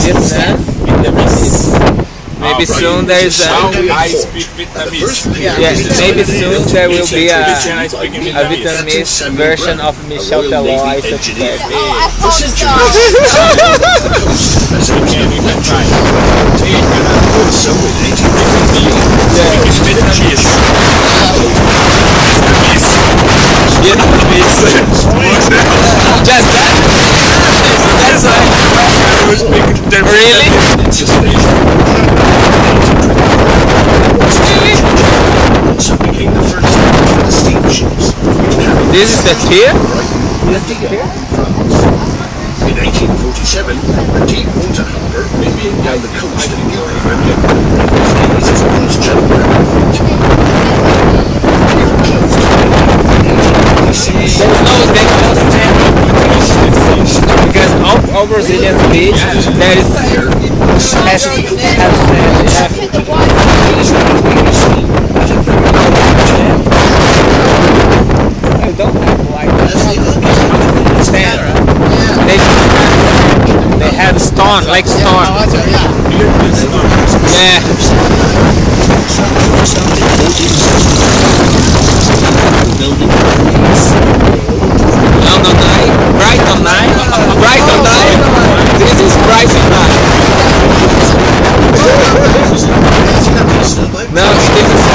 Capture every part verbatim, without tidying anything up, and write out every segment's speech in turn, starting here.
distance. Vietnamese. Maybe Right. soon there is a I speak Vietnamese. yeah, maybe soon there will be a, Can I speak in a Vietnamese? Vietnamese version of Michel Teló, I suspect. Oh, I hope so. Okay, we can try. So in eighteen Speak Vietnamese. Vietnamese. Just that? That's why. I was speaking them. Really? So became the first for the steam ships. This is the pier? In eighteen forty-seven, a deep water harbour maybe down the coast of Europe was as well as January. There's no deck because all, all Brazilian beach there is has, has sand. I don't have like sand. They they have stone like stone. Yeah. No, no, night. Brighton night. Brighton night. This is Brighton night. No, this is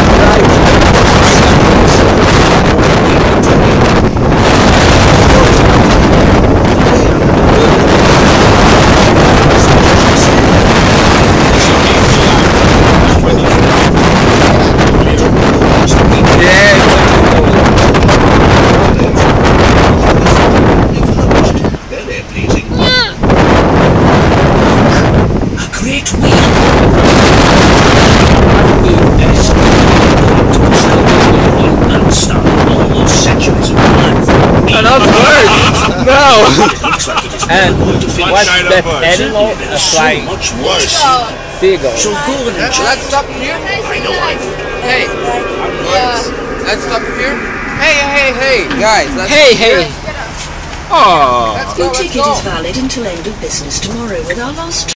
and what's that animal uh, flying? Seagull. Let's stop here. I know I would. Hey. Yeah. Let's stop here. Hey, hey, hey, guys. Let's Hey, hey. Oh. Let's go, Your let's ticket go. is valid until end of business tomorrow with our last